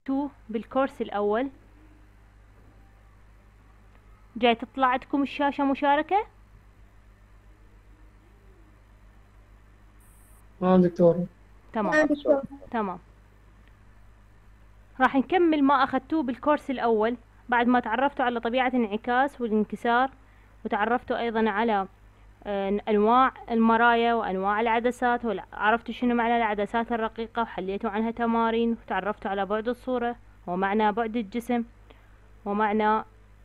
أخذتوه بالكورس الأول. جاي تطلع عندكم الشاشة مشاركة؟ دكتورة. تمام تمام. راح نكمل ما أخذتوه بالكورس الأول بعد ما تعرفتوا على طبيعة الانعكاس والانكسار، وتعرفتوا أيضا على أنواع المرايا وأنواع العدسات، وعرفتوا شنو معنى العدسات الرقيقة وحليتوا عنها تمارين، وتعرفتوا على بعد الصورة ومعنى بعد الجسم ومعنى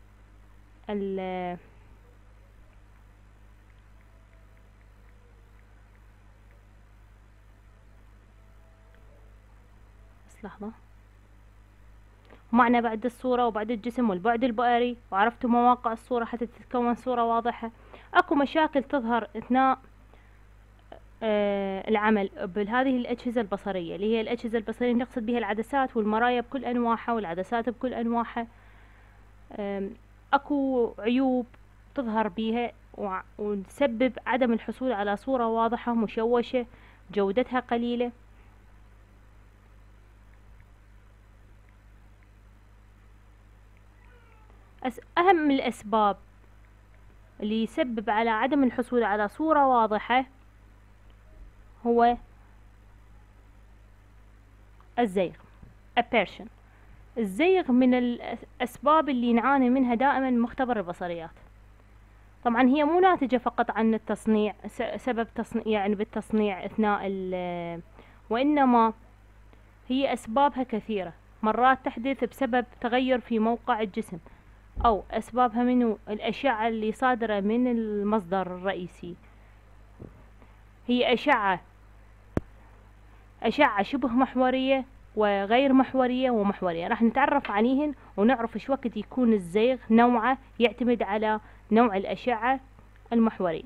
بس لحظة، ومعنى بعد الصورة وبعد الجسم والبعد البؤري، وعرفتوا مواقع الصورة حتى تتكون صورة واضحة. اكو مشاكل تظهر اثناء العمل بهذه الأجهزة البصرية، اللي هي الأجهزة البصرية نقصد بها العدسات والمرايا بكل أنواعها والعدسات بكل أنواعها. اكو عيوب تظهر بيها وتسبب عدم الحصول على صورة واضحة مشوشة جودتها قليلة. أهم الأسباب اللي يسبب على عدم الحصول على صورة واضحة هو الزيغ aberration. الزيغ من الأسباب اللي نعاني منها دائما مختبر البصريات. طبعا هي مو ناتجة فقط عن التصنيع، سبب تصنيع يعني بالتصنيع أثناء وإنما هي أسبابها كثيرة. مرات تحدث بسبب تغير في موقع الجسم، أو أسبابها منه الأشعة اللي صادرة من المصدر الرئيسي. هي أشعة شبه محورية وغير محورية ومحورية. راح نتعرف عليهن ونعرف ايش وقت يكون الزيغ نوعه، يعتمد على نوع الأشعة المحورية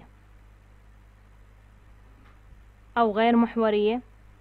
أو غير محورية.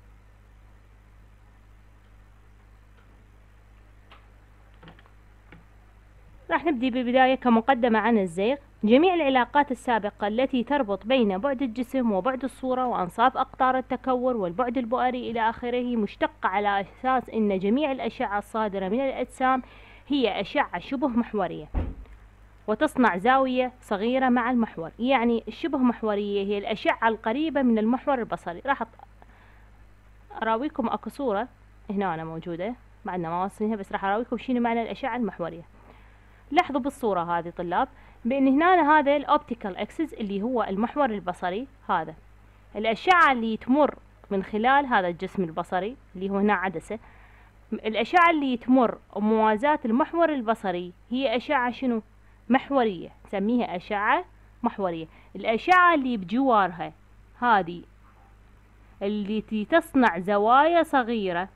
راح نبدي بالبداية كمقدمة عن الزيغ. جميع العلاقات السابقة التي تربط بين بعد الجسم وبعد الصورة وأنصاف أقطار التكور والبعد البؤري إلى آخره مشتقة على أساس أن جميع الأشعة الصادرة من الأجسام هي أشعة شبه محورية وتصنع زاوية صغيرة مع المحور. يعني الشبه محورية هي الأشعة القريبة من المحور البصري. راح أراويكم أكو صورة هنا أنا موجودة بعدنا ما وصلناها، بس راح أراويكم شنو معنى الأشعة المحورية. لاحظوا بالصورة هذه طلاب بأن هنا هذا الأوبتيكال أكسس اللي هو المحور البصري، هذا الأشعة اللي تمر من خلال هذا الجسم البصري اللي هو هنا عدسة. الأشعة اللي تمر موازاة المحور البصري هي أشعة شنو؟ محورية، نسميها أشعة محورية. الأشعة اللي بجوارها هذه اللي تصنع زوايا صغيرة،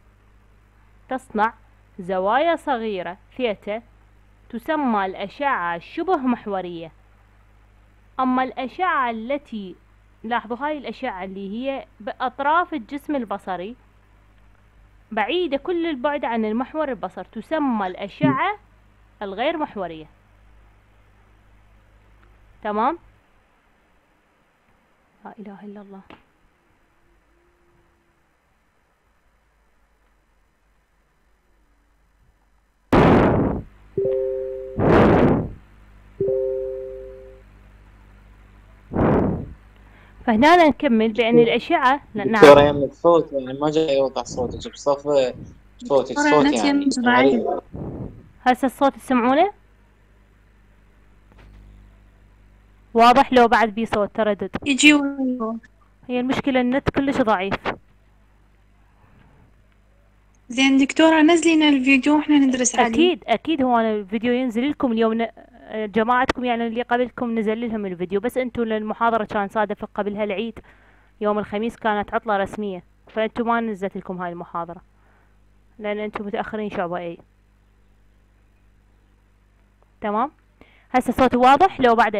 ثيتا، تسمى الأشعة الشبه محورية. أما الأشعة التي لاحظوا هاي الأشعة اللي هي بأطراف الجسم البصري بعيدة كل البعد عن المحور البصر تسمى الأشعة الغير محورية. تمام؟ لا إله إلا الله. فهنا نكمل بأن الأشعة دكتورة يمك صوت يعني ما جاي يوضح صوتك بصف صوتك صوت يعني هسه الصوت تسمعونه واضح لو بعد بي صوت تردد يجي. هي المشكلة النت كلش ضعيف. زين دكتورة نزلينا الفيديو واحنا ندرس عليه. أكيد هو أنا الفيديو ينزل لكم اليوم. جماعتكم يعني اللي قبلكم نزل لهم الفيديو، بس انتم المحاضرة كان صادف قبلها العيد يوم الخميس، كانت عطلة رسمية، فانتم ما نزلت لكم هاي المحاضرة لأن انتم متأخرين شعبة اي. تمام. هسه صوتي واضح لو بعده؟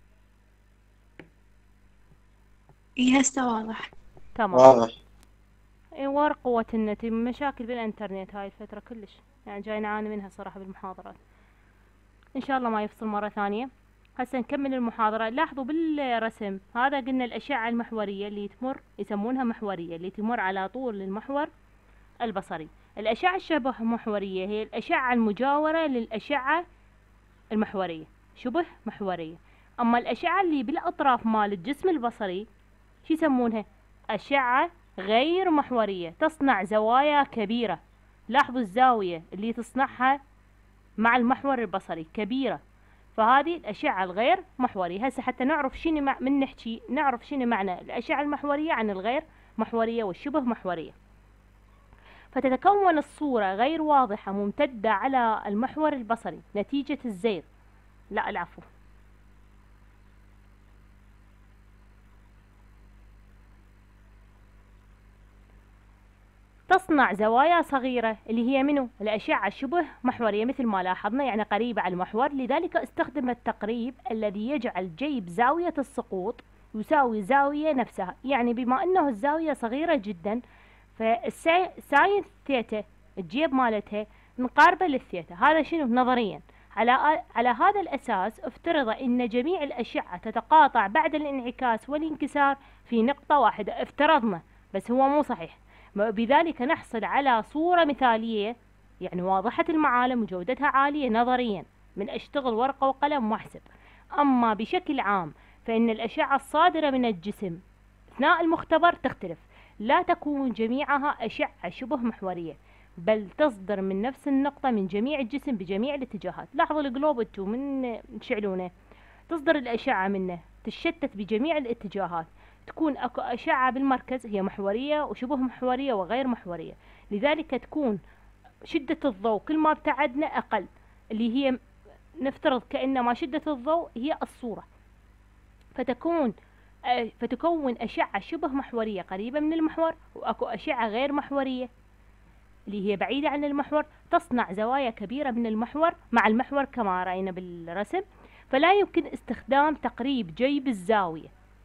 اي هسه واضح. تمام واضح. اي ورا قوة النت، مشاكل بالانترنت هاي الفترة كلش يعني جاي نعاني منها صراحة بالمحاضرات. ان شاء الله ما يفصل مرة ثانية. هسه نكمل المحاضرة. لاحظوا بالرسم هذا قلنا الأشعة المحورية اللي تمر، يسمونها محورية، اللي تمر على طول المحور البصري. الأشعة الشبه محورية هي الأشعة المجاورة للأشعة المحورية، شبه محورية. أما الأشعة اللي بالأطراف مال الجسم البصري شو يسمونها؟ أشعة غير محورية، تصنع زوايا كبيرة. لاحظوا الزاوية اللي تصنعها مع المحور البصري كبيرة، فهذه الأشعة الغير محورية. هسه حتى نعرف شنو من نحكي نعرف شنو معنى الأشعة المحورية عن الغير محورية والشبه محورية. فتتكون الصورة غير واضحة ممتدة على المحور البصري نتيجة الزيغ، لا العفو، تصنع زوايا صغيرة اللي هي منو؟ الأشعة الشبه محورية مثل ما لاحظنا، يعني قريبة على المحور. لذلك استخدم التقريب الذي يجعل جيب زاوية السقوط يساوي زاوية نفسها، يعني بما أنه الزاوية صغيرة جدا فالساين ثيتا الجيب مالتها مقاربة للثيتا. هذا شنو نظريا. على هذا الأساس افترض أن جميع الأشعة تتقاطع بعد الانعكاس والانكسار في نقطة واحدة. افترضنا بس هو مو صحيح، بذلك نحصل على صورة مثالية يعني واضحة المعالم وجودتها عالية نظريا من أشتغل ورقة وقلم واحسب. أما بشكل عام فإن الأشعة الصادرة من الجسم أثناء المختبر تختلف، لا تكون جميعها أشعة شبه محورية، بل تصدر من نفس النقطة من جميع الجسم بجميع الاتجاهات. لاحظوا الجلوب انتو من تشعلونه تصدر الأشعة منه تشتت بجميع الاتجاهات، تكون اكو أشعة بالمركز هي محورية وشبه محورية وغير محورية. لذلك تكون شدة الضوء كل ما ابتعدنا أقل، اللي هي نفترض كأنما شدة الضوء هي الصورة، فتكون أشعة شبه محورية قريبة من المحور، وأكو أشعة غير محورية اللي هي بعيدة عن المحور تصنع زوايا كبيرة من المحور مع المحور كما رأينا بالرسم. فلا يمكن استخدام تقريب جيب الزاوية،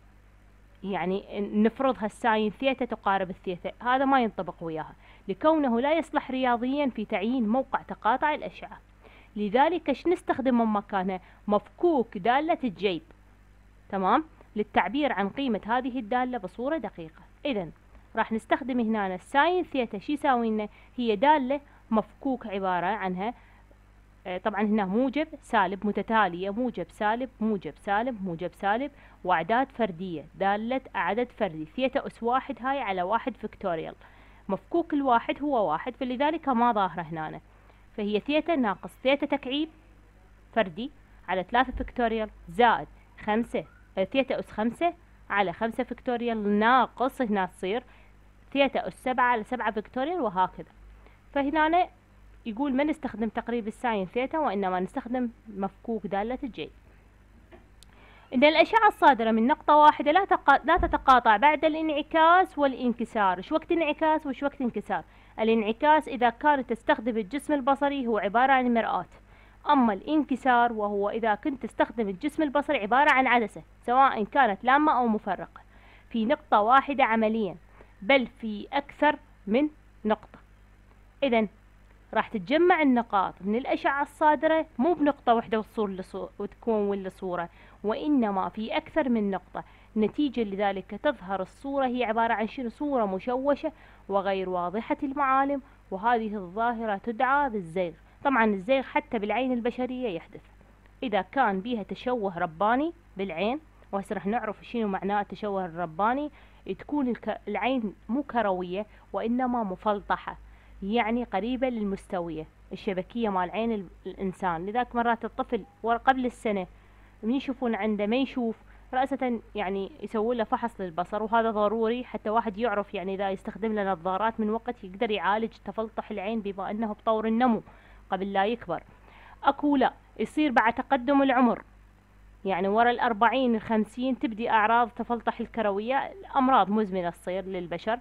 يعني نفرضها الساين ثيتا تقارب الثيتا، هذا ما ينطبق وياها لكونه لا يصلح رياضيا في تعيين موقع تقاطع الأشعة. لذلك ايش نستخدم من مكانها؟ مفكوك دالة الجيب، تمام، للتعبير عن قيمة هذه الدالة بصورة دقيقة. إذن راح نستخدم هنا الساين ثيتا. شو يساوي لنا؟ هي دالة مفكوك عبارة عنها طبعا هنا موجب سالب متتالية، موجب سالب موجب سالب موجب سالب، وأعداد فردية دالة عدد فردي ثيتا أس واحد هاي على واحد فيكتوريال. مفكوك الواحد هو واحد فلذلك ما ظاهرة هنا، فهي ثيتا ناقص ثيتا تكعيب فردي على 3 فيكتوريال زائد 5 ثيتا أس 5 على 5 فيكتوريال ناقص هنا تصير ثيتا أس 7 على 7 فيكتوريال وهكذا. فهنا يقول ما نستخدم تقريب الساين ثيتا وإنما نستخدم مفكوك دالة الجيب. إن الأشعة الصادرة من نقطة واحدة لا تتقاطع بعد الانعكاس والانكسار. شو وقت انعكاس وش وقت انكسار؟ الانعكاس إذا كانت تستخدم الجسم البصري هو عبارة عن مرآة، أما الانكسار وهو إذا كنت تستخدم الجسم البصري عبارة عن عدسة سواء كانت لامة أو مفرقة في نقطة واحدة عمليا، بل في أكثر من نقطة. إذن راح تتجمع النقاط من الأشعة الصادرة مو بنقطة واحدة وتكون صورة، وإنما في أكثر من نقطة. نتيجة لذلك تظهر الصورة هي عبارة عن شنو؟ صورة مشوشة وغير واضحة المعالم، وهذه الظاهرة تدعى بالزيغ. طبعا الزيغ حتى بالعين البشرية يحدث إذا كان بها تشوه رباني بالعين، وهسه راح نعرف شنو معناه التشوه الرباني. تكون العين مو كروية وإنما مفلطحة، يعني قريبة للمستوية الشبكية مال عين الإنسان. لذلك مرات الطفل قبل السنة من يشوفون عنده ما يشوف رأسة، يعني يسوون له فحص للبصر، وهذا ضروري حتى واحد يعرف يعني إذا يستخدم له نظارات من وقت يقدر يعالج تفلطح العين بما أنه بطور النمو قبل لا يكبر. أكو لا يصير بعد تقدم العمر، يعني ورا 40 50 تبدي أعراض تفلطح الكروية، أمراض مزمنة تصير للبشر.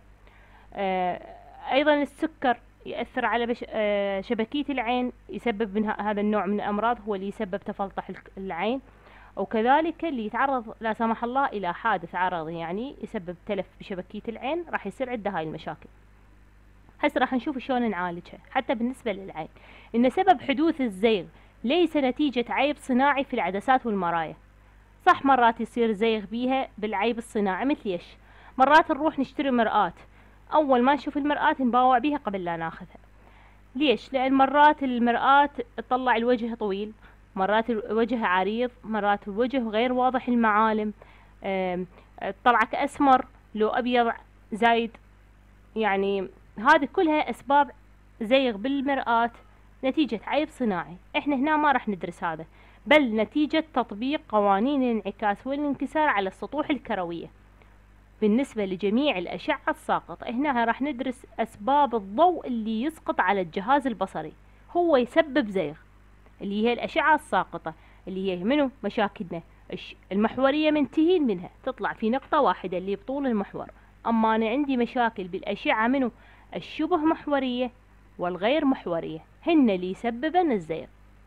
أيضا السكر يأثر على شبكية العين، يسبب من هذا النوع من الأمراض هو اللي يسبب تفلطح العين. وكذلك اللي يتعرض لا سمح الله إلى حادث عرضي يعني يسبب تلف بشبكية العين راح يصير عنده هاي المشاكل. هسه راح نشوف شلون نعالجها. حتى بالنسبة للعين إن سبب حدوث الزيغ ليس نتيجة عيب صناعي في العدسات والمرايا. صح مرات يصير زيغ بيها بالعيب الصناعي، مثل ايش؟ مرات نروح نشتري مرآة، أول ما نشوف المرآة نباوع بيها قبل لا ناخذها. ليش؟ لأن مرات المرآة تطلع الوجه طويل، مرات الوجه عريض، مرات الوجه غير واضح المعالم، طلعك أسمر لو أبيض زايد. يعني هذه كلها أسباب زيغ بالمرآة نتيجة عيب صناعي. احنا هنا ما راح ندرس هذا، بل نتيجة تطبيق قوانين الانعكاس والانكسار على السطوح الكروية بالنسبة لجميع الأشعة الساقطة. هنا راح ندرس أسباب الضوء اللي يسقط على الجهاز البصري، هو يسبب زيغ، اللي هي الأشعة الساقطة، اللي هي منو مشاكلنا المحورية منتهين منها تطلع في نقطة واحدة اللي بطول المحور. أما أنا عندي مشاكل بالأشعة منو الشبه محورية والغير محورية، هن اللي يسببن الزيغ.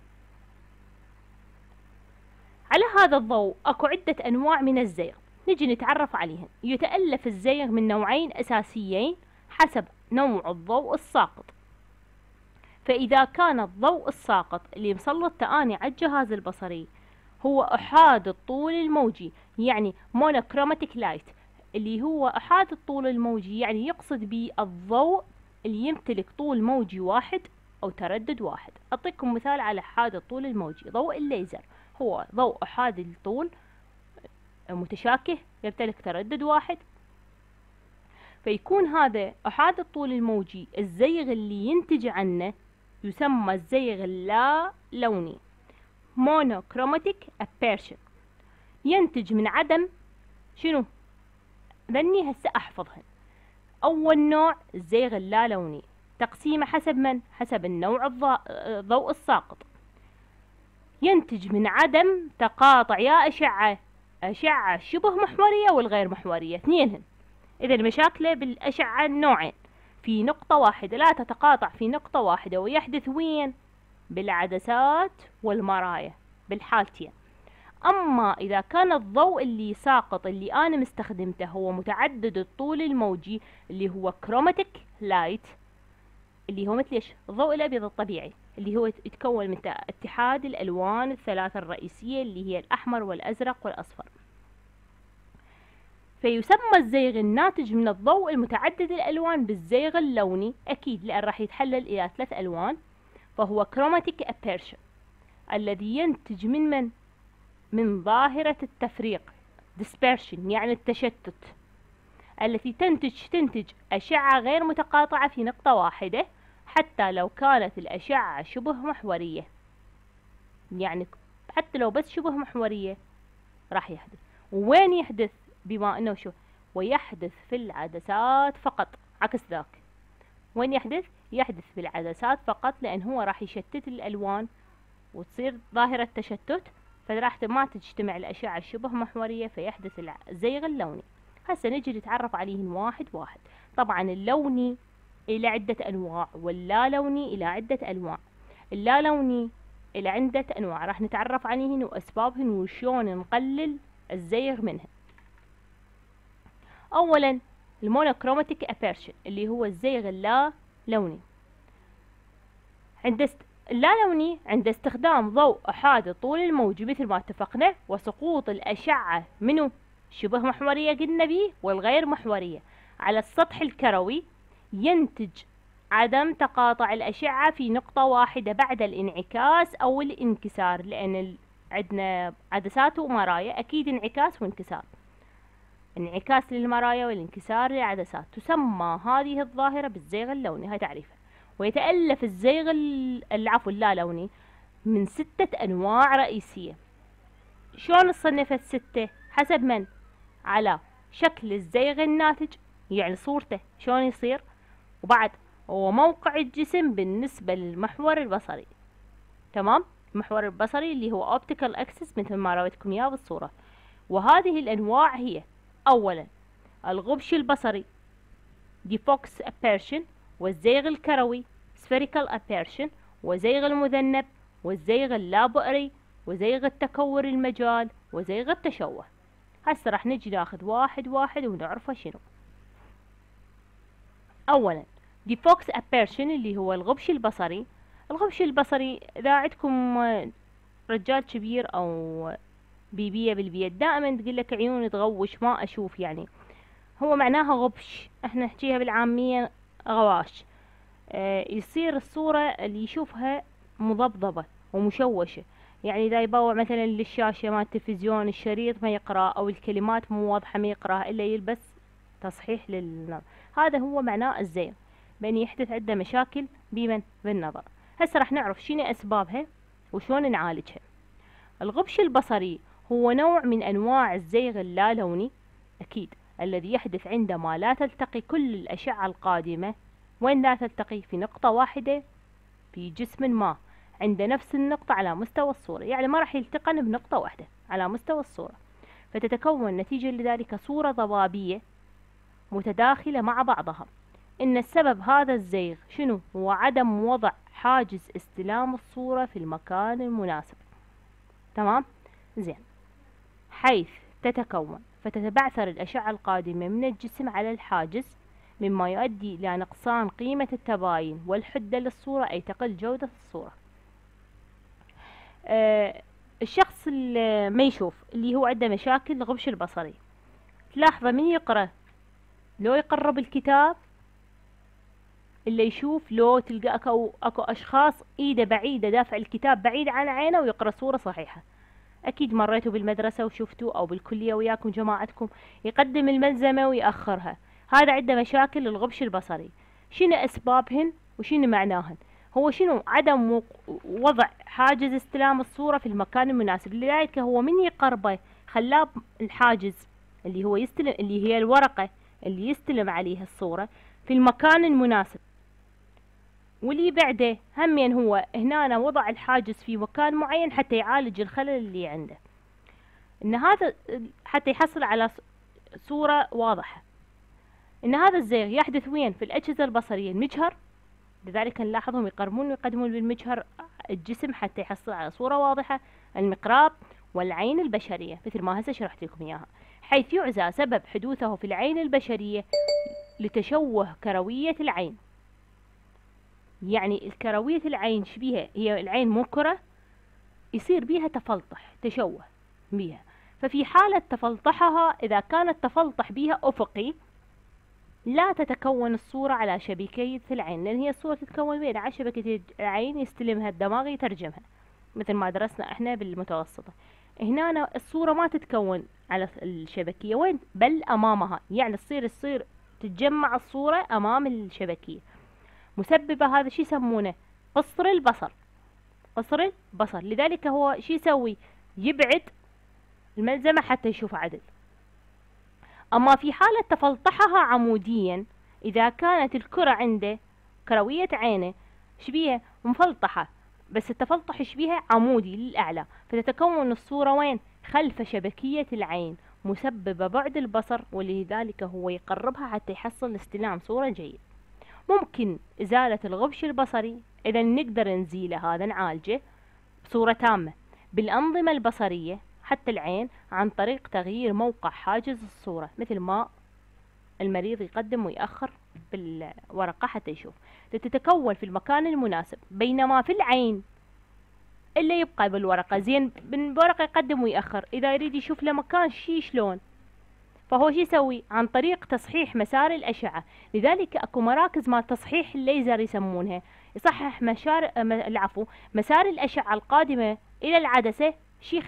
على هذا الضوء أكو عدة أنواع من الزيغ نجي نتعرف عليهن. يتألف الزيغ من نوعين أساسيين حسب نوع الضوء الساقط. فإذا كان الضوء الساقط اللي مسلط تآني على الجهاز البصري هو أحاد الطول الموجي، يعني مونوكروماتيك لايت، اللي هو أحاد الطول الموجي يعني يقصد به الضوء اللي يمتلك طول موجي واحد أو تردد واحد. أعطيكم مثال على أحاد الطول الموجي. ضوء الليزر هو ضوء أحاد الطول متشاكه يمتلك تردد واحد، فيكون هذا أحاد الطول الموجي الزيغ اللي ينتج عنه يسمى الزيغ اللا لوني monochromatic aberration. ينتج من عدم شنو؟ ذني هسه أحفظهن. أول نوع الزيغ اللا لوني، تقسيمه حسب من؟ حسب النوع الضوء الساقط. ينتج من عدم تقاطع يا أشعة شبه محورية والغير محورية، اثنينهن. إذا مشاكله بالأشعة نوعين، في نقطة واحدة لا تتقاطع في نقطة واحدة، ويحدث وين؟ بالعدسات والمرايا بالحالتين. أما إذا كان الضوء اللي ساقط اللي أنا مستخدمته هو متعدد الطول الموجي اللي هو كروماتيك لايت، اللي هو مثل إيش؟ الضوء الأبيض الطبيعي اللي هو يتكون من اتحاد الألوان الثلاثة الرئيسية اللي هي الأحمر والأزرق والأصفر. فيسمى الزيغ الناتج من الضوء المتعدد الألوان بالزيغ اللوني، أكيد لأن راح يتحلل إلى 3 ألوان، فهو كروماتيك أبيرشن الذي ينتج من ظاهرة التفريق dispersion، يعني التشتت، التي تنتج أشعة غير متقاطعة في نقطة واحدة حتى لو كانت الأشعة شبه محورية. يعني حتى لو بس شبه محورية راح يحدث. وين يحدث؟ بما أنه شو ويحدث في العدسات فقط، عكس ذاك. وين يحدث؟ يحدث في العدسات فقط، لأن هو راح يشتت الألوان وتصير ظاهرة تشتت، فراح ما تجتمع الأشعة الشبه محورية فيحدث الزيغ اللوني. هسه نجي نتعرف عليهن واحد واحد. طبعا اللوني إلى عدة أنواع، واللا لوني إلى عدة أنواع. اللا لوني إلى عدة أنواع راح نتعرف عليهن وأسبابهن وشون نقلل الزيغ منها. أولا المونوكروماتيك أبيرشن اللي هو الزيغ اللا لوني. اللا لوني عند استخدام ضوء أحاد الطول الموجي مثل ما اتفقنا، وسقوط الأشعة منه شبه محورية قلنا به والغير محورية على السطح الكروي، ينتج عدم تقاطع الأشعة في نقطة واحدة بعد الانعكاس أو الانكسار، لأن عندنا عدسات ومرايا، أكيد انعكاس وانكسار، انعكاس للمرايا والانكسار للعدسات. تسمى هذه الظاهرة بالزيغ اللوني، هاي تعريفها. ويتألف الزيغ العفو اللا لوني من 6 أنواع رئيسية. شلون صنفت 6؟ حسب من؟ على شكل الزيغ الناتج، يعني صورته شلون يصير، وبعد وموقع الجسم بالنسبة للمحور البصري. تمام؟ المحور البصري اللي هو optical axis مثل ما راويتكم اياه بالصورة. وهذه الأنواع هي: أولا الغبش البصري ديفوكس أبيرشن، والزيغ الكروي spherical أبيرشن، وزيغ المذنب، والزيغ اللابؤري، وزيغ التكور المجال، وزيغ التشوه. هسه راح نجي ناخذ واحد واحد ونعرفه شنو. أولا ديفوكس أبيرشن اللي هو الغبش البصري. الغبش البصري إذا عندكم رجال كبير أو بيبية بالبيت دائما تقول لك عيوني تغوش ما أشوف، يعني هو معناها غبش، احنا نحكيها بالعامية غواش. يصير الصورة اللي يشوفها مضبضبة ومشوشة. يعني إذا يبوع مثلا للشاشة مال التلفزيون الشريط ما يقرأ، أو الكلمات مو واضحة ما يقرأها إلا يلبس تصحيح للنظر. هذا هو معناه الزيغ، بأن يحدث عنده مشاكل بالنظر. هسه راح نعرف شنو أسبابها وشلون نعالجها. الغبش البصري هو نوع من أنواع الزيغ اللالوني أكيد، الذي يحدث عندما لا تلتقي كل الأشعة القادمة. وين لا تلتقي؟ في نقطة واحدة في جسم ما عند نفس النقطة على مستوى الصورة، يعني ما راح يلتقن بنقطة واحدة على مستوى الصورة، فتتكون نتيجة لذلك صورة ضبابية متداخلة مع بعضها. إن السبب هذا الزيغ شنو؟ هو عدم وضع حاجز استلام الصورة في المكان المناسب. تمام؟ زين. حيث فتتبعثر الأشعة القادمة من الجسم على الحاجز، مما يؤدي إلى نقصان قيمة التباين والحدة للصورة، أي تقل جودة الصورة. الشخص اللي ما يشوف، اللي هو عنده مشاكل الغبش البصري، تلاحظه من يقرأ لو يقرب الكتاب اللي يشوف، لو تلقى اكو اشخاص ايده بعيدة دافع الكتاب بعيد عن عينه ويقرأ صورة صحيحة. اكيد مريتوا بالمدرسة وشفتوا، او بالكلية وياكم جماعتكم يقدم الملزمة ويأخرها. هذا عنده مشاكل الغبش البصري. شنو اسبابهن وشنو معناهن؟ هو شنو؟ عدم وضع حاجز استلام الصورة في المكان المناسب. لذلك هو من يقربه خلاه الحاجز اللي هو يستلم، اللي هي الورقة اللي يستلم عليها الصورة، في المكان المناسب. واللي بعده همين هو هنا وضع الحاجز في مكان معين حتى يعالج الخلل اللي عنده، ان هذا حتى يحصل على صورة واضحة. ان هذا الزيغ يحدث وين؟ في الأجهزة البصرية، المجهر. لذلك نلاحظهم يقربون ويقدمون بالمجهر الجسم حتى يحصل على صورة واضحة، المقراض، والعين البشرية مثل ما هسه شرحت لكم اياها. حيث يعزى سبب حدوثه في العين البشرية لتشوه كروية العين. يعني الكروية العين شبيها، هي العين مو كرة، يصير بيها تفلطح، تشوه بيها. ففي حالة تفلطحها، إذا كان التفلطح بيها أفقي، لا تتكون الصورة على شبكية العين، لأن هي الصورة تتكون بين على شبكية العين يستلمها الدماغ يترجمها، مثل ما درسنا احنا بالمتوسطة. هنا الصورة ما تتكون على الشبكية، وين؟ بل أمامها، يعني تصير تتجمع الصورة أمام الشبكية. مسببة هذا شي يسمونه قصر البصر. قصر البصر. لذلك هو شي يسوي؟ يبعد الملزمة حتى يشوف عدل. أما في حالة تفلطحها عموديا، إذا كانت الكرة عنده كروية عينه شبيها مفلطحة، بس التفلطح شبيها عمودي للأعلى، فتتكون الصورة وين؟ خلف شبكية العين، مسببة بعد البصر، ولذلك هو يقربها حتى يحصل استلام صورة جيد. ممكن إزالة الغبش البصري، إذا نقدر نزيله هذا نعالجه بصورة تامة بالأنظمة البصرية حتى العين، عن طريق تغيير موقع حاجز الصورة، مثل ما المريض يقدم ويأخر بالورقة حتى يشوف، لتتكون في المكان المناسب. بينما في العين إلا يبقى بالورقة، زين بالورقة يقدم ويأخر، إذا يريد يشوف له مكان شلون؟ فهو شو يسوي؟ عن طريق تصحيح مسار الأشعة. لذلك اكو مراكز مال تصحيح الليزر يسمونها، يصحح مسار الأشعة القادمة إلى العدسة. شي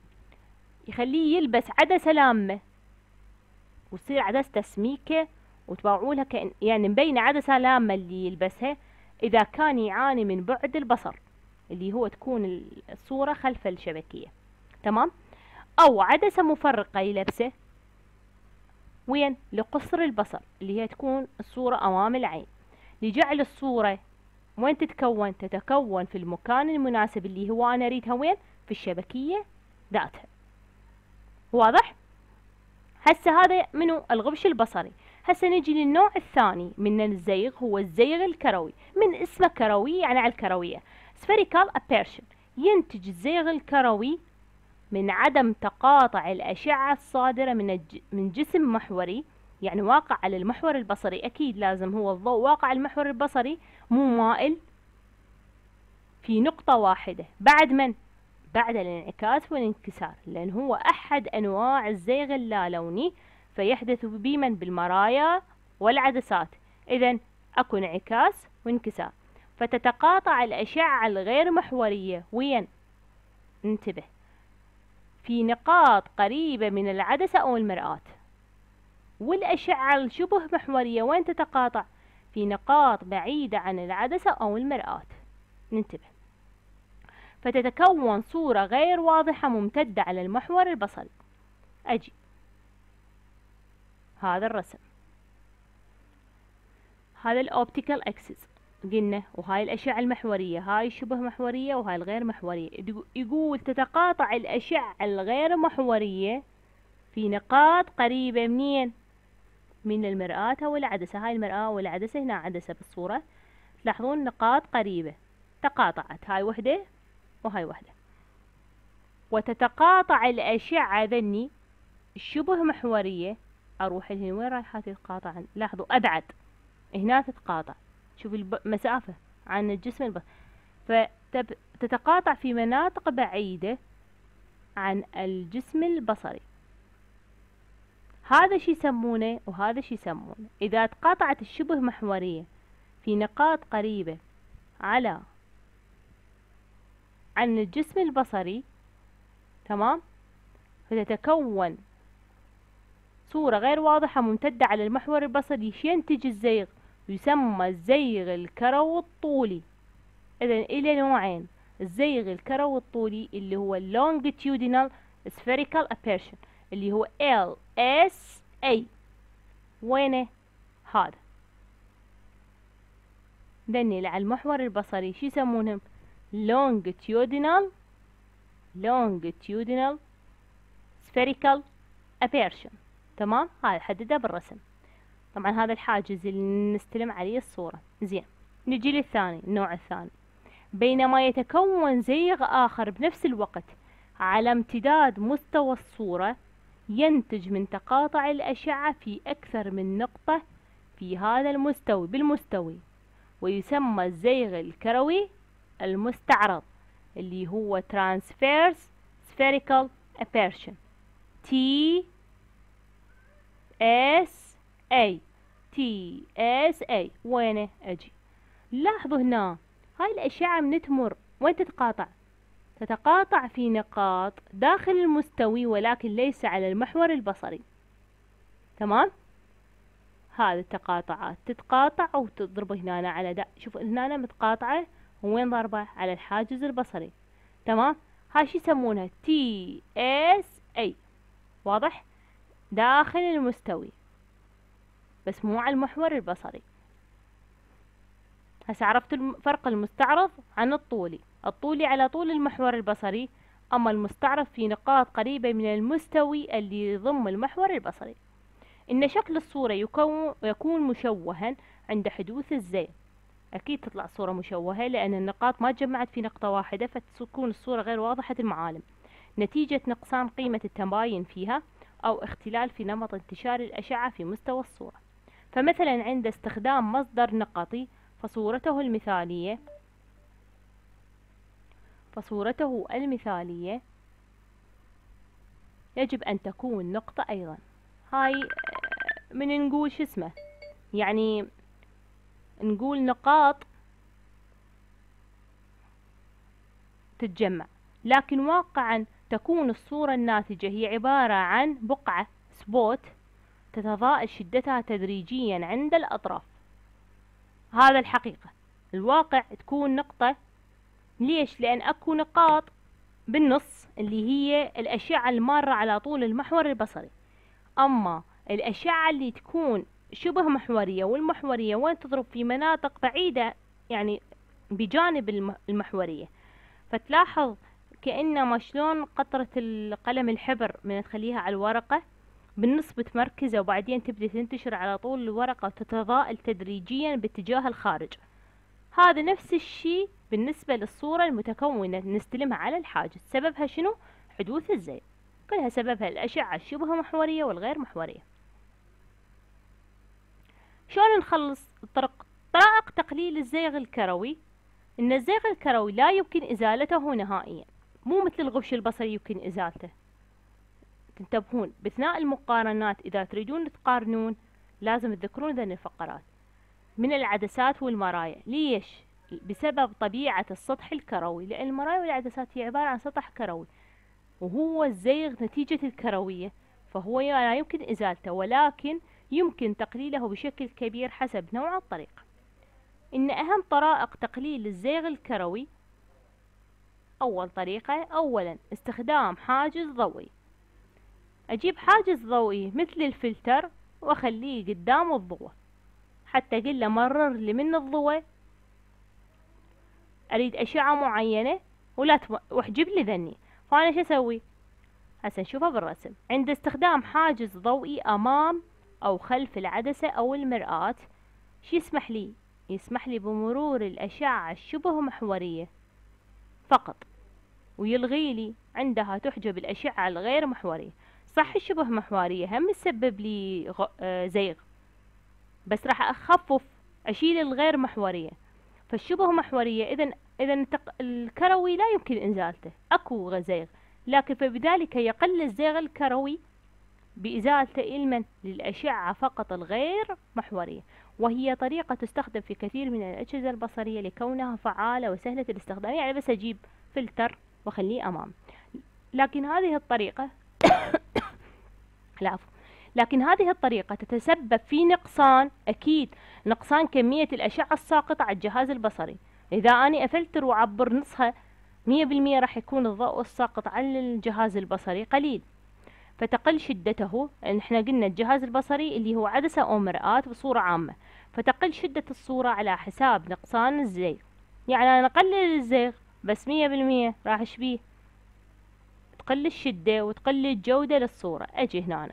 يخليه يلبس عدسة لامة، وتصير عدسته سميكة وتباعولها كأن يعني مبينة عدسة لامة اللي يلبسها، إذا كان يعاني من بعد البصر، اللي هو تكون الصورة خلف الشبكية. تمام؟ أو عدسة مفرقة يلبسه وين؟ لقصر البصر، اللي هي تكون الصورة أمام العين، لجعل الصورة وين تتكون في المكان المناسب، اللي هو أنا أريدها وين؟ في الشبكية ذاتها. واضح؟ هسه هذا منو؟ الغبش البصري. هسه نجي للنوع الثاني من الزيغ، هو الزيغ الكروي. من اسمه كروي يعني على الكروية، spherical aberration. ينتج الزيغ الكروي من عدم تقاطع الأشعة الصادرة من جسم محوري، يعني واقع على المحور البصري. أكيد لازم هو الضوء واقع على المحور البصري، مو مائل في نقطة واحدة. بعد من؟ بعد الانعكاس والانكسار، لأن هو أحد أنواع الزيغ اللالوني، فيحدث بمن؟ بالمرايا والعدسات. إذن اكو انعكاس وانكسار، فتتقاطع الأشعة الغير محورية وين؟ انتبه، في نقاط قريبة من العدسة أو المرآة. والأشعة الشبه محورية وين تتقاطع؟ في نقاط بعيدة عن العدسة أو المرآة. ننتبه، فتتكون صورة غير واضحة ممتدة على المحور البصري. أجي هذا الرسم، هذا الأوبتيكال أكسس قلنا، وهاي الأشعة المحورية، هاي الشبه محورية وهاي الغير محورية. يقول تتقاطع الأشعة الغير محورية في نقاط قريبة منين؟ من المرآة أو العدسة. هاي المرآة والعدسة، هنا عدسة بالصورة، تلاحظون نقاط قريبة تقاطعت، هاي وحدة وهاي وحدة. وتتقاطع الأشعة ذني الشبه محورية، أروح هنا وين رايحة تتقاطع؟ لاحظوا أبعد، هنا تتقاطع، شوف المسافة عن الجسم البصري، فتتقاطع في مناطق بعيدة عن الجسم البصري. هذا شي يسمونه وهذا شي يسمونه. إذا تقاطعت الشبه محورية في نقاط قريبة عن الجسم البصري، تمام، فتتكون صورة غير واضحة ممتدة على المحور البصري، ينتج الزيغ، يسمى الزيغ الكروي الطولي. إذن إلى نوعين، الزيغ الكروي الطولي اللي هو longitudinal spherical aberration اللي هو LSA، وينه؟ هذا دني على المحور البصري شو يسمونهم؟ longitudinal spherical aberration. تمام، هاي حددها بالرسم. طبعا هذا الحاجز اللي نستلم عليه الصورة. زين، نجي للثاني، النوع الثاني. بينما يتكون زيغ آخر بنفس الوقت على امتداد مستوى الصورة، ينتج من تقاطع الأشعة في أكثر من نقطة في هذا المستوي بالمستوي، ويسمى الزيغ الكروي المستعرض اللي هو transverse spherical aberration TSA. وينه؟ أجي لاحظوا هنا هاي الأشعة من تمر وين تتقاطع؟ تتقاطع في نقاط داخل المستوي ولكن ليس على المحور البصري. تمام، هذه التقاطعات تتقاطع وتضرب هنا على شوف هنا متقاطعة، وين ضربة؟ على الحاجز البصري. تمام، هاي شو يسمونها؟ TSA. واضح؟ داخل المستوي بس مو على المحور البصري. هسه عرفت فرق المستعرض عن الطولي. الطولي على طول المحور البصري، أما المستعرض في نقاط قريبة من المستوي اللي يضم المحور البصري. إن شكل الصورة يكون مشوها عند حدوث الزيغ. أكيد تطلع الصورة مشوهة لأن النقاط ما تجمعت في نقطة واحدة، فتكون الصورة غير واضحة المعالم نتيجة نقصان قيمة التباين فيها أو اختلال في نمط انتشار الأشعة في مستوى الصورة. فمثلا عند استخدام مصدر نقطي فصورته المثالية يجب أن تكون نقطة أيضا. هاي من نقول شو اسمه، يعني نقول نقاط تتجمع، لكن واقعا تكون الصورة الناتجة هي عبارة عن بقعة سبوت تتضاءل شدتها تدريجيا عند الأطراف. هذا الحقيقة. الواقع تكون نقطة. ليش؟ لأن أكو نقاط بالنص اللي هي الأشعة المارة على طول المحور البصري. أما الأشعة اللي تكون شبه محورية والمحورية وين تضرب في مناطق بعيدة يعني بجانب المحورية، فتلاحظ كأنما شلون قطرة القلم الحبر من تخليها على الورقة بالنص بتمركزه وبعدين تبدأ تنتشر على طول الورقة وتتضاءل تدريجيا باتجاه الخارج. هذا نفس الشيء بالنسبة للصورة المتكونة نستلمها على الحاجز. سببها شنو؟ حدوث الزيغ. كلها سببها الأشعة الشبه محورية والغير محورية. شلون نخلص طرائق تقليل الزيغ الكروي؟ إن الزيغ الكروي لا يمكن إزالته نهائيا، مو مثل الغش البصري يمكن إزالته. تنتبهون بأثناء المقارنات إذا تريدون تقارنون لازم تذكرون ذن الفقرات. من العدسات والمرايا. ليش؟ بسبب طبيعة السطح الكروي، لأن المرايا والعدسات هي عبارة عن سطح كروي، وهو الزيغ نتيجة الكروية، فهو لا يمكن إزالته، ولكن يمكن تقليله بشكل كبير حسب نوع الطريقة. إن أهم طرائق تقليل الزيغ الكروي، أول طريقة، أولا استخدام حاجز ضوئي. أجيب حاجز ضوئي مثل الفلتر وأخليه قدام الضوء، حتى أقول له مرر لي من الضوء، أريد أشعة معينة واحجب لي ذني. فأنا شو أسوي؟ هسه نشوفها بالرسم. عند استخدام حاجز ضوئي أمام أو خلف العدسة أو المرآة، شو يسمح لي؟ يسمح لي بمرور الأشعة الشبه محورية فقط، ويلغي لي عندها تحجب الأشعة الغير محورية. صح الشبه محورية هم تسبب لي زيغ، بس راح أخفف أشيل الغير محورية. فالشبه محورية إذا الكروي لا يمكن إزالته، أكو زيغ، لكن فبذلك يقل الزيغ الكروي بإزالته علما للأشعة فقط الغير محورية، وهي طريقة تستخدم في كثير من الأجهزة البصرية لكونها فعالة وسهلة الاستخدام. يعني بس أجيب فلتر وخليه أمام. لكن هذه الطريقة العفو، لكن هذه الطريقة تتسبب في نقصان، أكيد نقصان كمية الأشعة الساقطة على الجهاز البصري. إذا أنا أفلتر وأعبر نصها 100% راح يكون الضوء الساقط على الجهاز البصري قليل، فتقل شدته. احنا قلنا الجهاز البصري اللي هو عدسة أو مرآة بصورة عامة، فتقل شدة الصورة على حساب نقصان الزيغ. يعني أنا أقلل الزيغ بس 100% راح أشبيه تقل الشدة وتقل الجودة للصورة. أجي هنا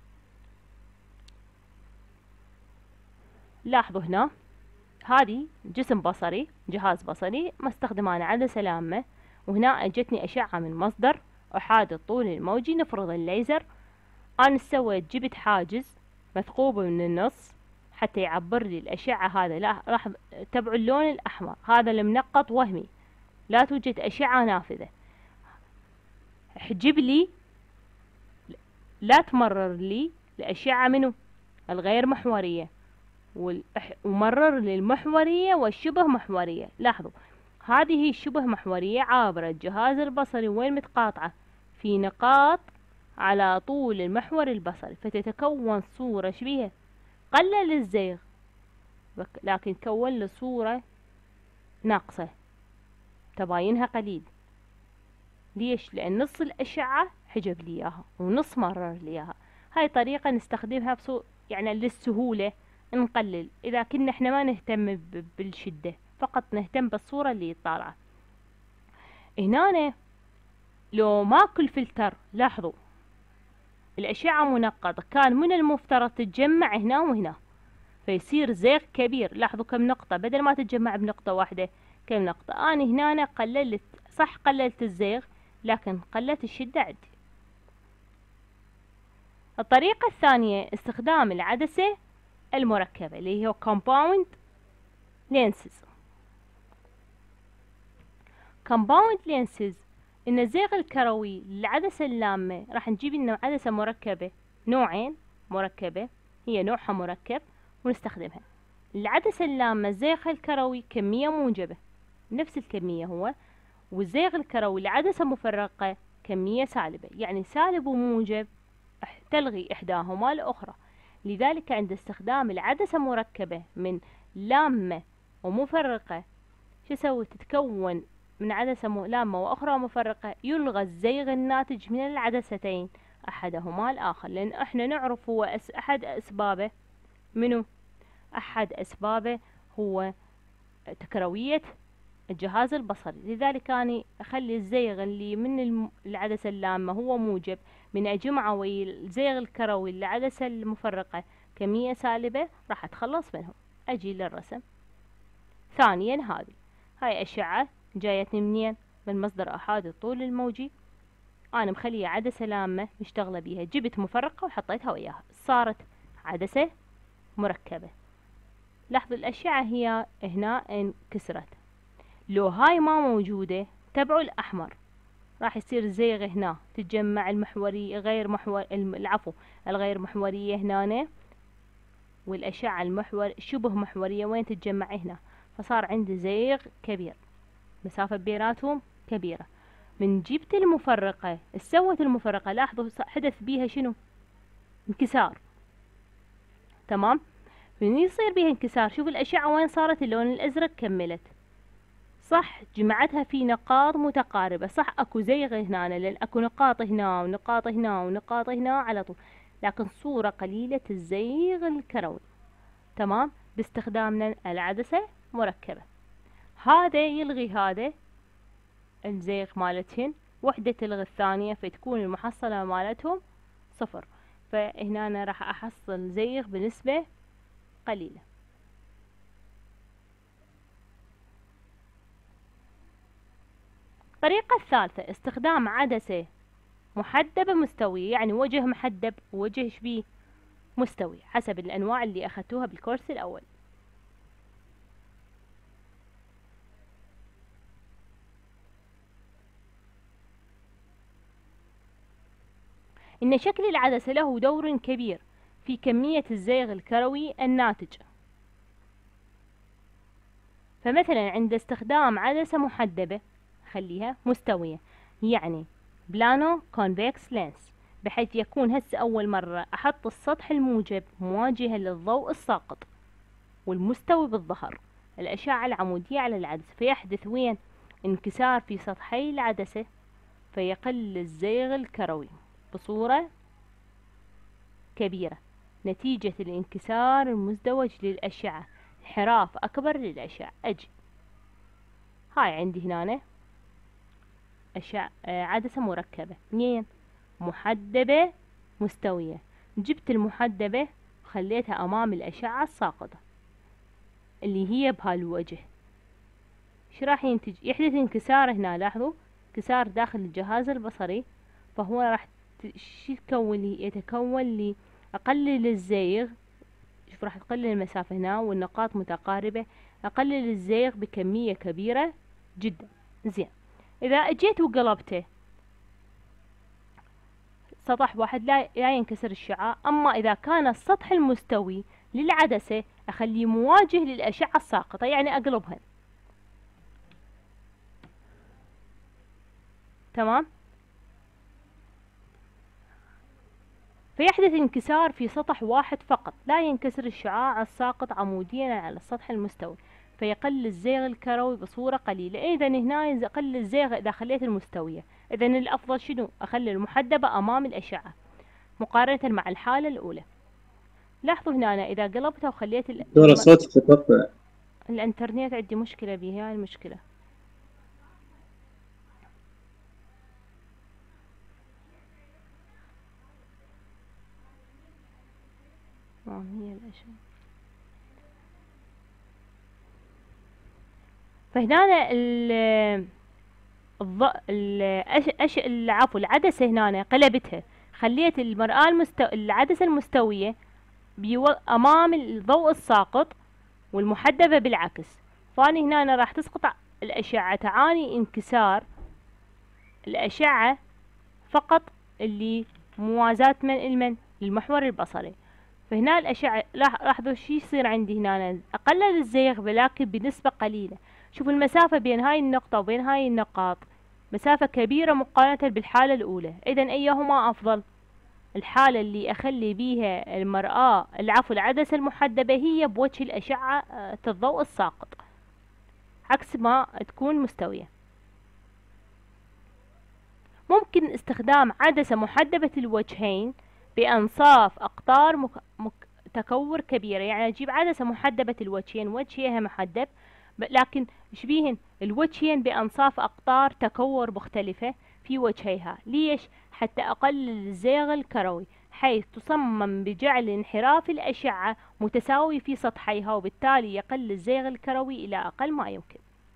لاحظوا هنا، هذه جسم بصري، جهاز بصري مستخدم أنا عدسة لامة، وهنا أجتني أشعة من مصدر أحاد الطول الموجي، نفرض الليزر. أنا سويت جبت حاجز مثقوب من النص حتى يعبر لي الأشعة. هذا لا راح تبعوا اللون الأحمر، هذا المنقط وهمي، لا توجد أشعة نافذة. حجب لي، لا تمرر لي الأشعة منه الغير محورية، ومرر للمحورية والشبه محورية. لاحظوا هذه الشبه محورية عابرة الجهاز البصري وين متقاطعة في نقاط على طول المحور البصري، فتتكون صورة شبيهة. قلل الزيغ لكن كون له صورة ناقصة، تباينها قليل. ليش؟ لأن نص الأشعة حجب لي إياها ونص مرر لي إياها. هاي طريقة نستخدمها يعني للسهولة، نقلل إذا كنا احنا ما نهتم بالشدة، فقط نهتم بالصورة اللي طالعة. هنا لو ماكو الفلتر، لاحظوا الأشعة منقطة، كان من المفترض تتجمع هنا وهنا فيصير زيغ كبير. لاحظوا كم نقطة، بدل ما تتجمع بنقطة واحدة كم نقطة. أنا هنا قللت، صح قللت الزيغ لكن قللت الشدة عندي. الطريقة الثانية استخدام العدسة المركبة اللي هي compound lenses. compound lenses إن الزيغ الكروي للعدسة اللامة راح نجيب لنا عدسة مركبة، نوعين مركبة، هي نوعها مركب ونستخدمها. العدسة اللامة الزيغ الكروي كمية موجبة نفس الكمية هو، والزيغ الكروي لعدسة مفرقة كمية سالبة، يعني سالب وموجب تلغي إحداهما الأخرى. لذلك عند استخدام العدسة مركبة من لامة ومفرقة شو سوي؟ تتكون من عدسة لامة وأخرى مفرقة، يلغى الزيغ الناتج من العدستين أحدهما الآخر، لأن احنا نعرف هو أحد أسبابه منه، أحد أسبابه هو تكروية الجهاز البصري. لذلك أنا أخلي الزيغ اللي من العدسة اللامة هو موجب، من أجمعه ويا الزيغ الكروي للعدسة المفرقة كمية سالبة راح أتخلص منهم. أجي للرسم. ثانيا هاي أشعة جايتني منين؟ من مصدر أحاد الطول الموجي، أنا مخلية عدسة لامة مشتغلة بيها، جبت مفرقة وحطيتها وياها صارت عدسة مركبة. لاحظوا الأشعة هي هنا انكسرت. لو هاي ما موجودة تبعوا الأحمر راح يصير زيغ هنا، تتجمع المحورية غير محور الغير محورية هنا والأشعة شبه محورية وين تتجمع هنا، فصار عندي زيغ كبير، مسافة بيناتهم كبيرة. من جبت المفرقة، سوت المفرقة، لاحظوا حدث بيها شنو؟ انكسار. تمام. من يصير بيها انكسار، شوف الأشعة وين صارت؟ اللون الأزرق كملت، صح، جمعتها في نقاط متقاربة، صح اكو زيغ هنا لان اكو نقاط هنا ونقاط هنا ونقاط هنا على طول، لكن صورة قليلة الزيغ الكروي. تمام. باستخدامنا العدسة مركبة، هذا يلغي هذا الزيغ مالتهن، وحدة تلغي الثانية، فتكون المحصلة مالتهم صفر، فهنا أنا راح أحصل زيغ بنسبة قليلة. الطريقة الثالثة استخدام عدسة محدبة مستوية، يعني وجه محدب ووجه شبيه مستوي حسب الأنواع اللي أخذتوها بالكورس الأول. إن شكل العدسة له دور كبير في كمية الزيغ الكروي الناتج. فمثلا عند استخدام عدسة محدبة خليها مستوية، يعني بلانو كونفكس لينس، بحيث يكون هسه أول مرة أحط السطح الموجب مواجهة للضوء الساقط والمستوي بالظهر، الأشعة العمودية على العدسة، فيحدث وين؟ انكسار في سطحي العدسة، فيقل الزيغ الكروي بصورة كبيرة نتيجة الانكسار المزدوج للأشعة، انحراف أكبر للأشعة. أجي هاي عندي هنا عدسة مركبة، اثنين محدبة مستوية، جبت المحدبة وخليتها أمام الأشعة الساقطة اللي هي بهالوجه، ايش راح ينتج؟ يحدث انكسار هنا، لاحظوا انكسار داخل الجهاز البصري، فهو راح شو يتكون لي؟ يتكون لي أقلل الزيغ، شوف راح تقلل المسافة هنا والنقاط متقاربة، أقلل الزيغ بكمية كبيرة جدا. زين، إذا أجيت وقلبته سطح واحد لا ينكسر الشعاع، أما إذا كان السطح المستوي للعدسة أخليه مواجه للأشعة الساقطة، يعني أقلبها. تمام. فيحدث انكسار في سطح واحد فقط، لا ينكسر الشعاع الساقط عموديا على السطح المستوي، فيقل الزيغ الكروي بصورة قليلة. إذا هنا يقل الزيغ إذا خليت المستوية، إذا الأفضل شنو؟ أخلي المحدبة أمام الأشعة مقارنة مع الحالة الأولى. لاحظوا هنا أنا إذا قلبتها وخليت دكتورة صوتك يقطع. الإنترنت عندي مشكلة بها، هاي المشكلة. هي الأشعة. فهنا العفو العدسة هنا قلبتها، خليت المرآة العدسة المستوية أمام الضوء الساقط والمحدبة بالعكس، فاني هنا راح تسقط الأشعة، تعاني انكسار الأشعة فقط اللي موازاة من المحور البصري. فهنا الأشعة لاحظوا شي يصير عندي هنا، أقلل الزيغ ولكن بنسبة قليلة. شوفوا المسافة بين هاي النقطة وبين هاي النقاط مسافة كبيرة مقارنة بالحالة الأولى. إذن أيهما أفضل؟ الحالة اللي أخلي بيها المرآة العفو العدسة المحدبة هي بوجه الأشعة الضوء الساقط، عكس ما تكون مستوية. ممكن استخدام عدسة محدبة الوجهين بأنصاف أقطار تكور كبيرة، يعني أجيب عدسة محدبة الوجهين، وجهها محدب لكن شبيهن الوجهين بأنصاف أقطار تكور مختلفة في وجهيها. ليش؟ حتى أقلل الزيغ الكروي، حيث تصمم بجعل انحراف الأشعة متساوي في سطحيها، وبالتالي يقل الزيغ الكروي إلى أقل ما يمكن.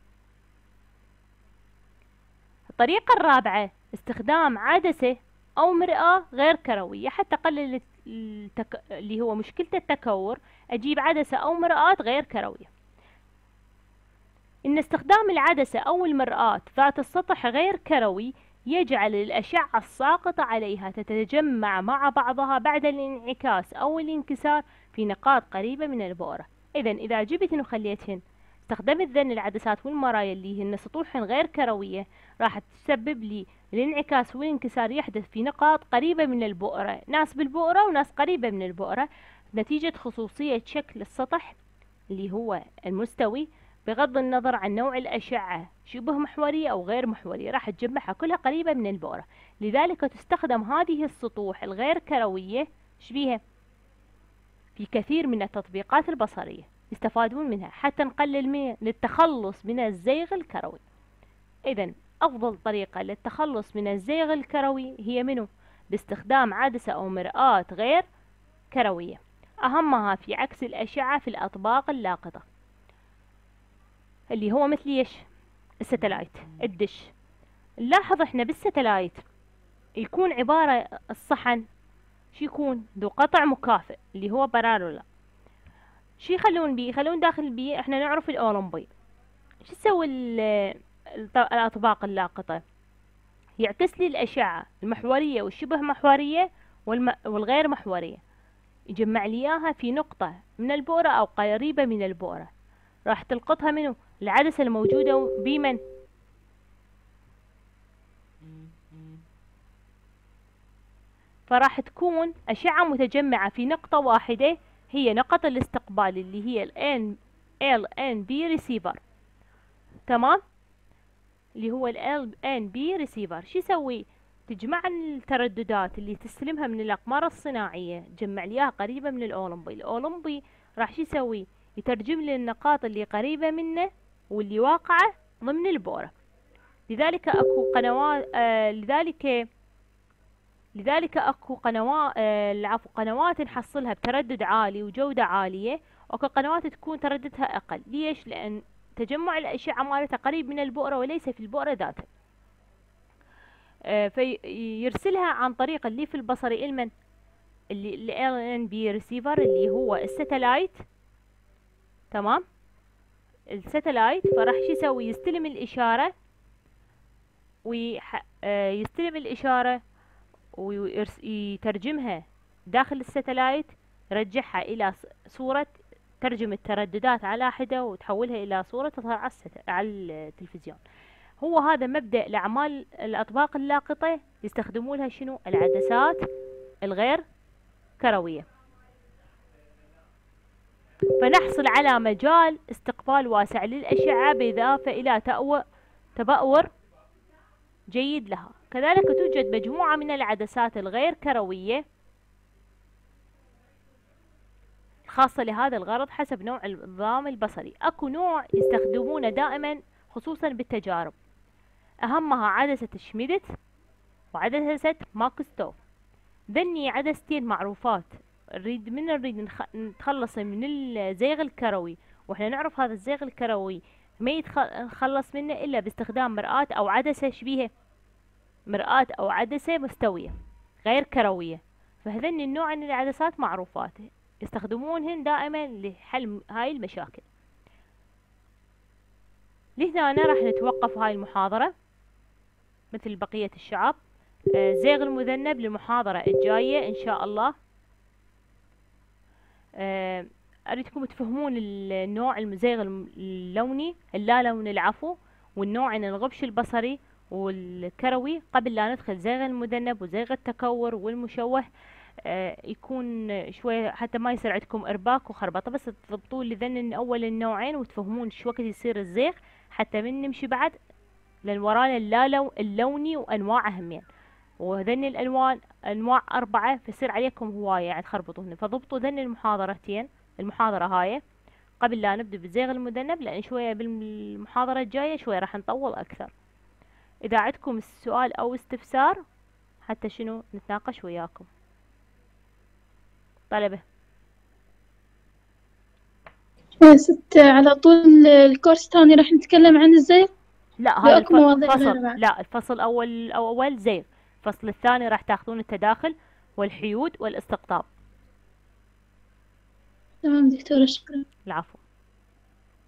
الطريقة الرابعة استخدام عدسة أو مرآة غير كروية حتى أقلل اللي هو مشكلة التكور. أجيب عدسة أو مرآة غير كروية. إن استخدام العدسة أو المرآة ذات السطح غير كروي يجعل الأشعة الساقطة عليها تتجمع مع بعضها بعد الانعكاس أو الانكسار في نقاط قريبة من البؤرة. إذا جبتن وخليتهن استخدمت ذن العدسات والمرايا اللي هن سطوح غير كروية، راح تسبب لي الانعكاس والانكسار يحدث في نقاط قريبة من البؤرة، ناس بالبؤرة وناس قريبة من البؤرة، نتيجة خصوصية شكل السطح اللي هو المستوي، بغض النظر عن نوع الأشعة شبه محورية أو غير محورية، راح تجمعها كلها قريبة من البؤرة. لذلك تستخدم هذه السطوح الغير كروية شبيها في كثير من التطبيقات البصرية، يستفادون منها حتى نقلل من للتخلص من الزيغ الكروي. إذا أفضل طريقة للتخلص من الزيغ الكروي هي منه؟ باستخدام عدسة أو مرآة غير كروية، أهمها في عكس الأشعة في الأطباق اللاقطة اللي هو مثل ايش؟ الستلايت، الدش. نلاحظ احنا بالستلايت يكون عبارة الصحن شو يكون؟ ذو قطع مكافئ اللي هو بارالولا. شو يخلون بيه؟ يخلون داخل بيه احنا نعرف الأولمبي. شو تسوي الأطباق اللاقطة؟ يعكس لي الأشعة المحورية والشبه محورية والغير محورية، يجمع لي إياها في نقطة من البؤرة أو قريبة من البؤرة، راح تلقطها منه العدسة الموجودة بمن؟ فراح تكون أشعة متجمعة في نقطة واحدة، هي نقطة الاستقبال اللي هي ال LNB receiver. تمام؟ اللي هو ال LNB receiver. شو يسوي؟ تجمع الترددات اللي تستلمها من الأقمار الصناعية، تجمع ليها قريبة من الأولمبي. الأولمبي راح شو يسوي؟ يترجم لي النقاط اللي قريبة منه واللي واقعة ضمن البؤرة. لذلك اكو قنوات لذلك اكو قنوات نحصلها بتردد عالي وجودة عالية، واكو قنوات تكون ترددها اقل. ليش؟ لان تجمع الاشعة مالتها قريب من البؤرة وليس في البؤرة ذاتها. فيرسلها عن طريق الليف البصري المن اللي LNB receiver اللي هو الستلايت. تمام؟ الستلايت فراح شو يسوي؟ يستلم الإشارة ويترجمها داخل الستلايت، يرجعها إلى صورة، ترجم الترددات على حدة وتحولها إلى صورة تظهر على التلفزيون. هو هذا مبدأ الأعمال الأطباق اللاقطة، يستخدمون لها شنو؟ العدسات الغير كروية، فنحصل على مجال استقبال واسع للأشعة بالإضافة إلى تبأور جيد لها. كذلك توجد مجموعة من العدسات الغير كروية خاصة لهذا الغرض حسب نوع النظام البصري. أكو نوع يستخدمونه دائما خصوصا بالتجارب، أهمها عدسة شميدت وعدسة ماكستوف. ذني عدستين معروفات نريد نتخلص من الزيغ الكروي، واحنا نعرف هذا الزيغ الكروي ما يتخلص منه الا باستخدام مرآة او عدسة شبيهة، مرآة او عدسة مستوية غير كروية. فهذين النوع من العدسات معروفات يستخدمونهن دائما لحل هاي المشاكل. لهنا راح نتوقف هاي المحاضرة مثل بقية الشعب. زيغ المذنب للمحاضرة الجاية إن شاء الله. أريدكم تفهمون النوع الزيغ اللوني اللا لون العفو، والنوع الغبش البصري والكروي، قبل لا ندخل زيغ المذنب وزيغ التكور والمشوه. يكون شوية حتى ما يصير عندكم إرباك وخربطة، بس تضبطون لذن أول النوعين وتفهمون شو وقت يصير الزيغ حتى من نمشي بعد، لأن ورانا اللوني وأنواعه همين، وذن الألوان أنواع 4، فيصير عليكم هواية يعني تخربطوهن. فضبطوا ذن المحاضرة هاي قبل لا نبدأ بالزيغ المذنب، لأن شوية بالمحاضرة الجاية شوية راح نطول أكثر. إذا عندكم سؤال أو استفسار حتى شنو نتناقش وياكم طلبة. ست على طول الكورس الثاني راح نتكلم عن الزيغ؟ لا هذا الفصل، لا الفصل الأول زيغ، الفصل الثاني راح تاخذون التداخل والحيود والاستقطاب. تمام دكتورة، شكرا. العفو.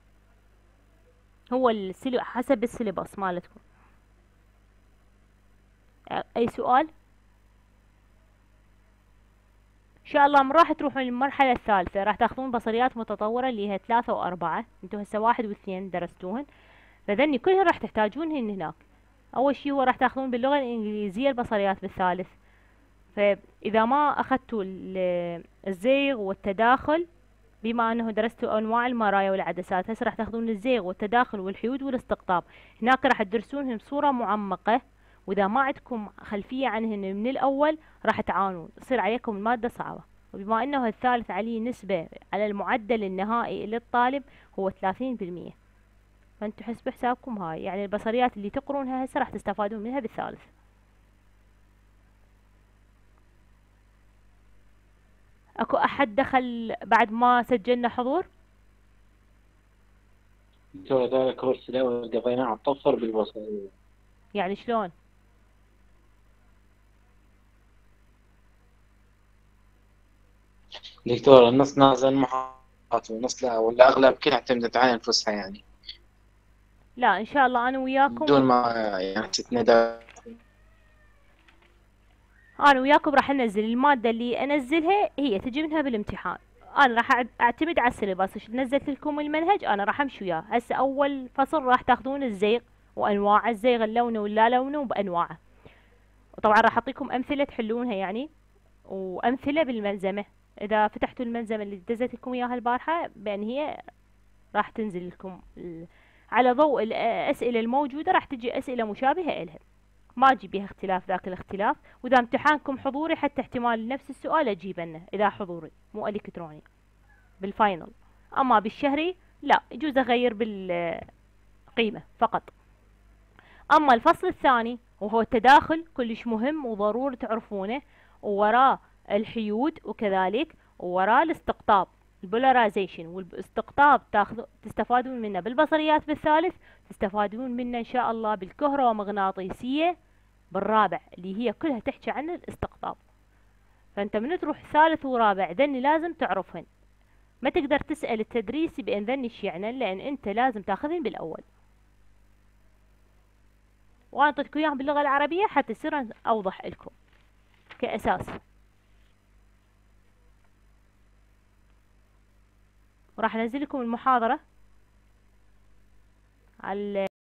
هو حسب السيلبس مالتكم. اي سؤال؟ ان شاء الله من راح تروحون للمرحلة الثالثة، راح تاخذون بصريات متطورة اللي هي 3 و4. انتو هسه 1 و2 درستوهن، فذني كلهن راح تحتاجونهن هناك. اول شي هو راح تاخذون باللغة الانجليزية البصريات بالثالث. فاذا ما اخذتوا الزيغ والتداخل، بما انه درستوا انواع المرايا والعدسات، هسه راح تاخذون الزيغ والتداخل والحيود والاستقطاب. هناك راح تدرسونهم بصورة معمقة، واذا ما عندكم خلفية عنهن من الاول راح تعانون، تصير عليكم المادة صعبة. وبما انه الثالث عليه نسبة على المعدل النهائي للطالب هو 30%، فانتوا حسبوا حسابكم هاي، يعني البصريات اللي تقرونها هسه راح تستفادون منها بالثالث. اكو احد دخل بعد ما سجلنا حضور؟ دكتور هذا كورس الأول قضيناه على الطفر بالبصرية. يعني شلون؟ دكتور النص نازل محاضرات ونص لا، ولا أغلب كلها اعتمدت على أنفسها يعني لا ان شاء الله انا بدون وياكم، ما يعني تتندى. انا وياكم راح انزل المادة اللي انزلها، هي تجي منها بالامتحان. انا راح اعتمد على السيلبس، نزلت لكم المنهج انا راح امشي وياه. هسه اول فصل راح تاخذون الزيغ وانواع الزيغ، اللون واللا لونه بانواعه، وطبعا راح اعطيكم امثلة تحلونها يعني، وامثلة بالملزمة. اذا فتحتوا الملزمة اللي دزت لكم اياها البارحة بان هي راح تنزل لكم على ضوء الاسئلة الموجودة راح تجي اسئلة مشابهة الها، ما اجيب بيها اختلاف ذاك الاختلاف. واذا امتحانكم حضوري حتى احتمال نفس السؤال اجيبنه اذا حضوري مو الكتروني بالفاينل. اما بالشهري لا، يجوز اغير بالقيمة فقط. اما الفصل الثاني وهو التداخل كلش مهم وضروري تعرفونه، ووراه الحيود وكذلك ووراه الاستقطاب البولاريزيشن. والاستقطاب تستفادون منه بالبصريات بالثالث، تستفادون منه ان شاء الله بالكهرومغناطيسية بالرابع، اللي هي كلها تحكي عن الاستقطاب. فانت من تروح ثالث ورابع ذني لازم تعرفهن، ما تقدر تسأل التدريسي بان ذني ايش يعني، لان انت لازم تاخذهن بالاول. وانا اعطيتكم اياهم باللغة العربية حتى يصير اوضح لكم كأساس. وراح انزل لكم المحاضرة على